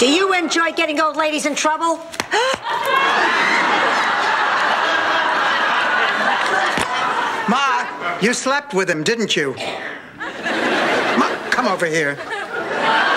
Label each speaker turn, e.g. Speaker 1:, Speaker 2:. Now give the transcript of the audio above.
Speaker 1: Do you enjoy getting old ladies in trouble?
Speaker 2: Ma, you slept with him, didn't you? Ma, come over here.